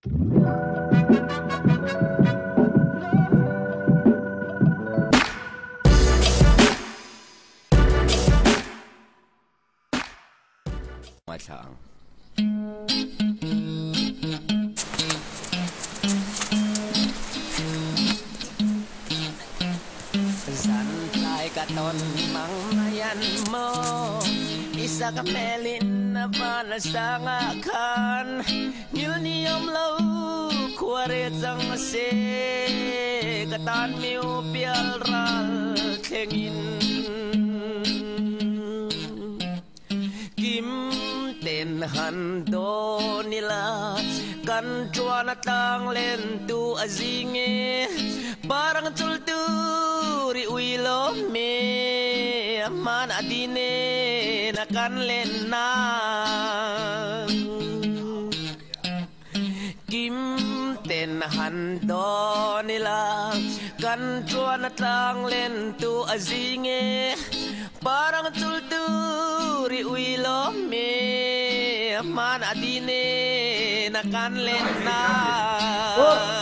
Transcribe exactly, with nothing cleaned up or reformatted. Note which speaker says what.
Speaker 1: มาช่างสันปลายกะตนมังมายันโมอิสากะเมลินนาบานาสังอาคันนิลนิยมเล่าควาเรจังเสกะตานมิวเปียลรัลเคงินกิมเต้นหันโดนิลากันจวนตังเล่นตูอาซิงเงbarang culturi wilo me man adine nakan lena kim ten han do nila kan chuan tang len tu azinge barang culturi wilo me man adine nakan lena